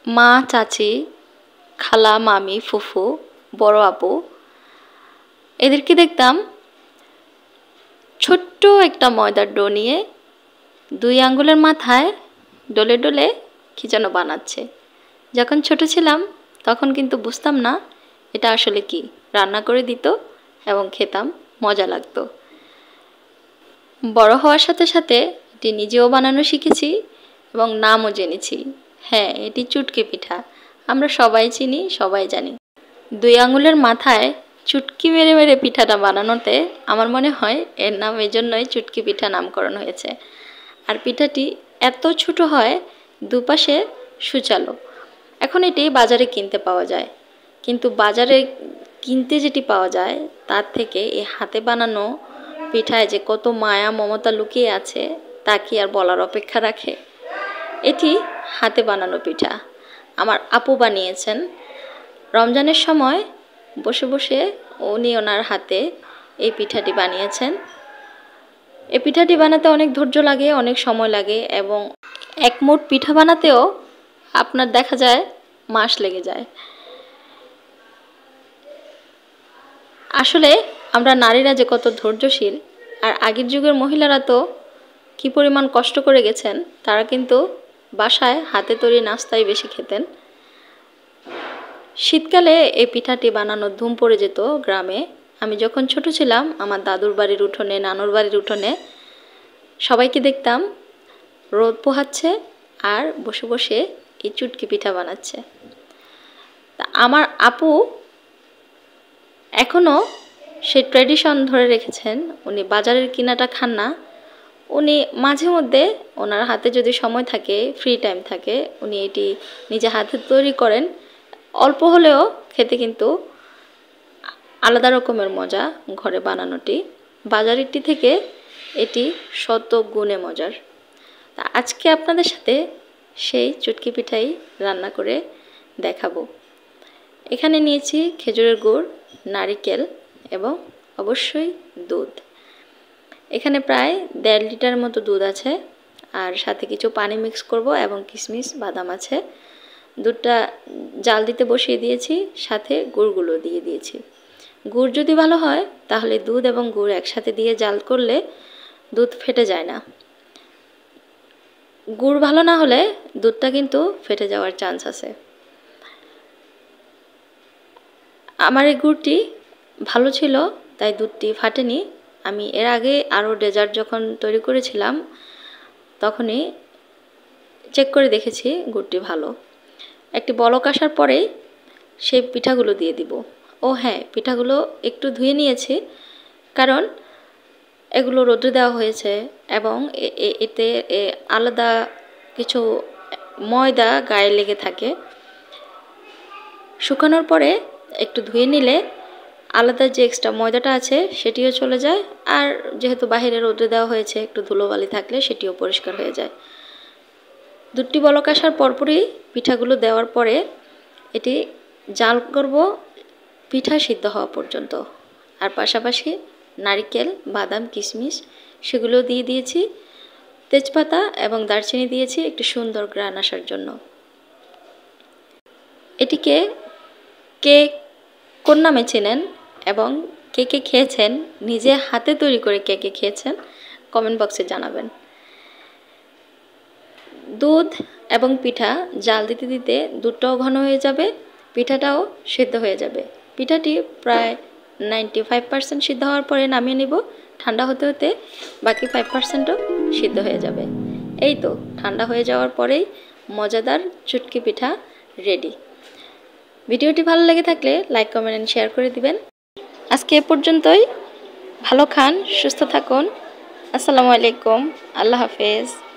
মা, চাচি, খালা, মামি, ফুফু, বড় আপু এদেরকে দেখতাম ছোট্ট একটা ময়দার ডো নিয়ে 2 আঙ্গুলের মাথায় ডলে ডলে কি যেন বানাচ্ছে। যখন ছোট ছিলাম তখন কিন্তু বুঝতাম না এটা আসলে কি। রান্না করে দিত এবং খেতাম, মজা লাগতো। বড় হওয়ার সাথে সাথে এটি নিজেও বানানো শিখেছি এবং নামও জেনেছি। হ্যাঁ, এটি চুটকি পিঠা। আমরা সবাই চিনি, সবাই জানি। 2 আঙ্গুলের মাথায় চুটকি মেরে মেরে পিঠাটা বানানোতে আমার মনে হয় এর নাম এজন্যই চুটকি পিঠা নামকরণ হয়েছে। আর পিঠাটি এত ছোট হয়, দুপাশে সুচালো। এখন এটি বাজারে কিনতে পাওয়া যায়, কিন্তু বাজারে কিনতে যেটি পাওয়া যায় তার থেকে এই হাতে বানানো পিঠায় যে কত মায়া মমতা লুকিয়ে আছে তা কি আর বলার অপেক্ষা রাখে। এটি হাতে বানানো পিঠা আমার আপু বানিয়েছেন। রমজানের সময় বসে বসে উনি ওনার হাতে এই পিঠাটি বানিয়েছেন। এই পিঠাটি বানাতে অনেক ধৈর্য লাগে, অনেক সময় লাগে এবং এক মুঠ পিঠা বানাতেও আপনার দেখা যায় মাস লেগে যায়। আসলে আমরা নারীরা যে কত ধৈর্যশীল, আর আগের যুগের মহিলারা তো কি পরিমাণ কষ্ট করে গেছেন। তারা কিন্তু বাসায় হাতে তৈরি নাস্তাই বেশি খেতেন। শীতকালে এই পিঠাটি বানানোর ধুম পড়ে যেত গ্রামে। আমি যখন ছোট ছিলাম আমার দাদুর বাড়ির উঠোনে, নানুর বাড়ির উঠোনে সবাইকে দেখতাম রোদ পোহাচ্ছে আর বসে বসে এই চুটকি পিঠা বানাচ্ছে। তা আমার আপু এখনও সেই ট্র্যাডিশন ধরে রেখেছেন। উনি বাজারের কিনাটা খান না। উনি মাঝে মধ্যে ওনার হাতে যদি সময় থাকে, ফ্রি টাইম থাকে, উনি এটি নিজে হাতে তৈরি করেন। অল্প হলেও খেতে কিন্তু আলাদা রকমের মজা ঘরে বানানোটি। বাজারেরটি থেকে এটি শত গুণে মজার। তা আজকে আপনাদের সাথে সেই চুটকি পিঠাই রান্না করে দেখাবো। এখানে নিয়েছি খেজুরের গুড়, নারিকেল এবং অবশ্যই দুধ। এখানে প্রায় 1.5 লিটার মতো দুধ আছে, আর সাথে কিছু পানি মিক্স করব এবং কিশমিশ বাদাম আছে। দুধটা জাল দিতে বসিয়ে দিয়েছি, সাথে গুড়গুলো দিয়ে দিয়েছি। গুড় যদি ভালো হয় তাহলে দুধ এবং গুড় একসাথে দিয়ে জাল করলে দুধ ফেটে যায় না। গুড় ভালো না হলে দুধটা কিন্তু ফেটে যাওয়ার চান্স আছে। আমার এই গুড়টি ভালো ছিল তাই দুধটি ফাটেনি। আমি এর আগে আরও ডেজার্ট যখন তৈরি করেছিলাম তখনই চেক করে দেখেছি গুড়টি ভালো। একটি বলক আসার পরেই সেই পিঠাগুলো দিয়ে দিব। ও হ্যাঁ, পিঠাগুলো একটু ধুয়ে নিয়েছি, কারণ এগুলো রোদে দেওয়া হয়েছে এবং এতে আলাদা কিছু ময়দা গায়ে লেগে থাকে। শুকানোর পরে একটু ধুয়ে নিলে আলাদা যে এক্সট্রা ময়দাটা আছে সেটিও চলে যায়, আর যেহেতু বাইরে রোদে দেওয়া হয়েছে একটু ধুলোবালি থাকলে সেটিও পরিষ্কার হয়ে যায়। দুধটি বলক আসার পরপরই পিঠাগুলো দেওয়ার পরে এটি জাল করব পিঠা সিদ্ধ হওয়া পর্যন্ত। আর পাশাপাশি নারিকেল, বাদাম, কিশমিশ সেগুলো দিয়ে দিয়েছি। তেজপাতা এবং দারচিনি দিয়েছি একটু সুন্দর গ্রান আসার জন্য। এটিকে কে কোন নামে চেনেন এবং কে কে খেয়েছেন, নিজে হাতে তৈরি করে কে কে খেয়েছেন কমেন্ট বক্সে জানাবেন। দুধ এবং পিঠা জাল দিতে দিতে দুধটাও ঘন হয়ে যাবে, পিঠাটাও সিদ্ধ হয়ে যাবে। পিঠাটি প্রায় 95% সিদ্ধ হওয়ার পরে নামিয়ে নিব। ঠান্ডা হতে হতে বাকি 5%ও সিদ্ধ হয়ে যাবে। এই তো ঠান্ডা হয়ে যাওয়ার পরেই মজাদার চুটকি পিঠা রেডি। ভিডিওটি ভালো লেগে থাকলে লাইক, কমেন্ট এন্ড শেয়ার করে দিবেন। আজকে এ পর্যন্তই। ভালো খান, সুস্থ থাকুন। আসসালামু আলাইকুম, আল্লাহ হাফেজ।